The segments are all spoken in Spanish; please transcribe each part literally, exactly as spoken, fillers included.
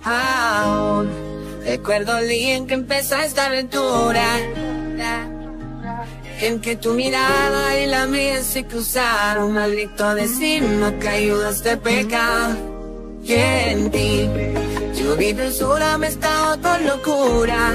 Aún recuerdo el día en que empezó esta aventura, en que tu mirada y la mía se cruzaron. Maldito destino que ayudaste a pecar. Y en ti yo vi dulzura, me estaba con locura.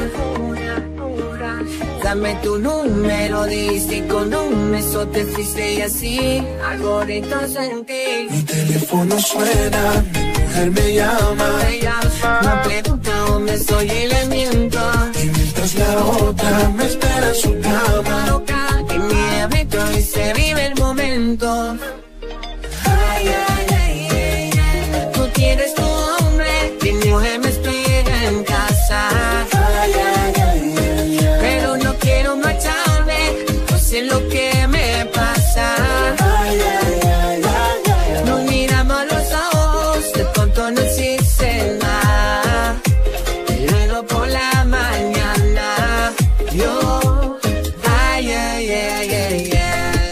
Dame tu número, diste con un beso te fuiste y así algo bonito sentí. Mi teléfono suena, mi mujer me llama, me llama, me pregunta dónde estoy y le miento. Y mientras la otra me espera en su cama, loca, y mi hábito y se vive el momento. Ay, ay, ay, ay, ay. Tú tienes tu hombre, mi mujer me espera en casa. Ay, ay, ay, ay, ay. Pero no quiero marcharme, no sé lo que me pasa. Ay, ay, ay, ay, ay. Nos miramos a los ojos, de pronto no existe nada. Y luego por la mañana, yo, ay, ay, ay, ay, ay.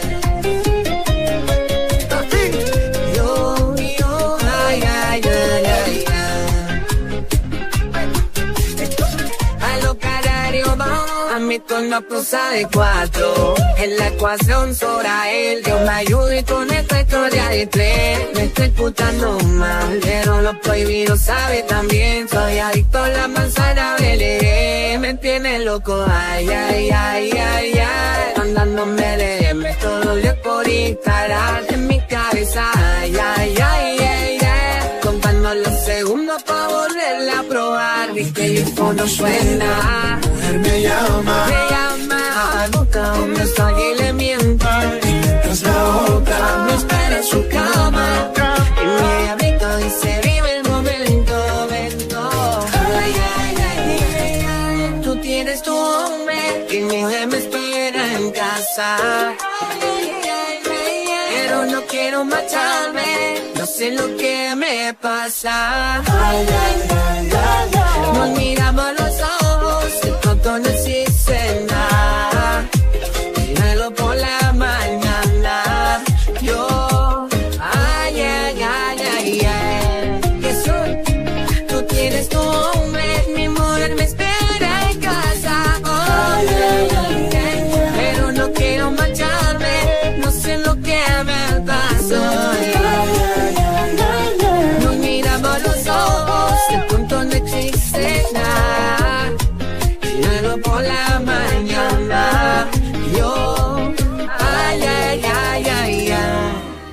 Yo, yo, ay, ay, ay, ay, ay. A lo carario vamos, a mi turno cruza de cuatro. En la ecuación sobra él, Dios me ayude con esta historia de tres. Me estoy putando mal, pero lo prohibido sabe también. Soy adicto a la manzana, belé, me tiene loco, ay, ay, ay, ay, ay. Andándome de M, todo lo por instalar en mi cabeza, ay, ay, ay, ay, ay. Contando los segundos pa' volverla a probar, viste y el fondo suena. mi mujer me llama, Me llama, busca donde estoy y le miento. y mientras la otra Me espera en su cama, y me habito y se vive el momento, momento. Ay, ay, ay, ay, ay. Tú tienes tu hombre, y mi mujer me espera en casa. Ay, ay, ay, ay, ay. Pero no quiero marcharme, no sé lo que me pasa. Ay, ay, ay, ay, ay. Nos miramos a los ojos, de pronto no existe nada. Y luego por la mañana, yo, ay, ay, ay, ay, ay. ¿Qué soy? Tú tienes tu hombre, mi mujer me espera en casa. Ay, ay, ay, ay. Pero no quiero marcharme, no sé lo que me pasó. Ay, ay, ay, ay. Nos miramos a los ojos, de pronto no existe nada. Y luego por la mañana, yo, ay, ay, ay, ay, ay.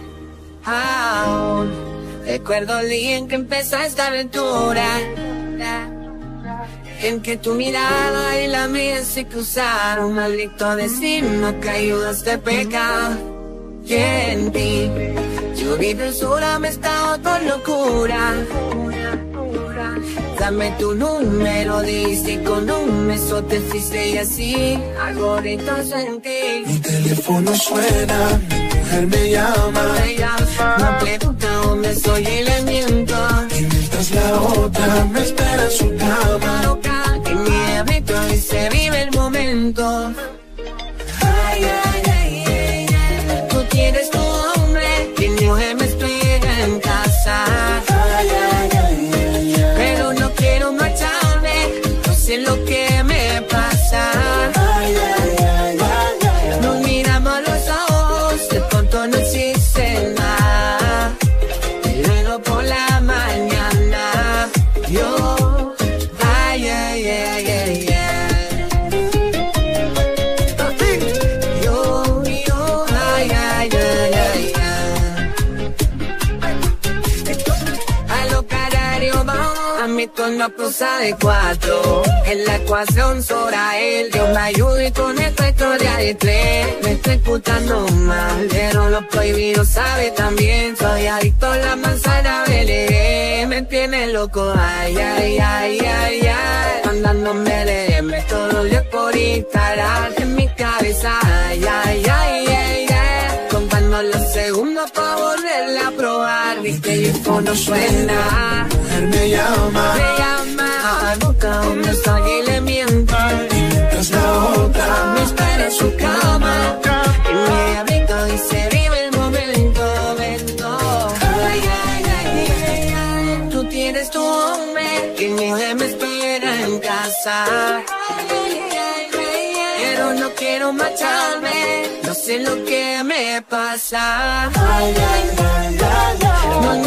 Aún recuerdo el día en que empezó esta aventura, en que tu mirada y la mía se cruzaron. Maldito destino que ayudaste a pecar. Y en ti yo vi dulzura, me estaba con locura. Dame tu número, diste con un beso te fuiste y así algo bonito sentí. Mi teléfono suena, mi mujer me llama, Me llama, me pregunta dónde estoy y le miento. y mientras la otra me espera en su cama, Loca, y mi hábito y se vive el momento. Ay, ay, ay, ay, ay. Tú tienes tu hombre, y mi mujer me espera en casa. Ay, ay, ay, ay, ay. Pero no quiero marcharme, no sé lo que me pasa. Ay, ay, ay, ay, ay. Nos miramos a los ojos, de pronto no existe nada. Y luego por la mañana, yo, ay, ay, ay, ay, ay. Yo, yo, ay, ay, ay, ay, ay. A lo carario vamos, a mi turno cruza de cuatro. En la ecuación sobra él, Dios me ayude con esta historia de tres. Me estoy putando mal, pero lo prohibido sabe también. Soy adicto a la manzana, belé, me tiene loco, ay, ay, ay, ay, ay. Andándome de M, todo lo por instalar en mi cabeza, ay, ay, ay, ay, ay. Contando los segundos pa' volverla a probar, viste y el fondo suena. mi mujer me llama, Me llama, busca donde estoy y le miento. y mientras la otra Me espera en su cama, y me habito y se vive el momento, momento. Ay, ay, ay, ay, ay. Tú tienes tu hombre, que mi mujer me espera en casa. Pero no quiero marcharme, no sé lo que me pasa. Ay, ay, ay, ay, ay. No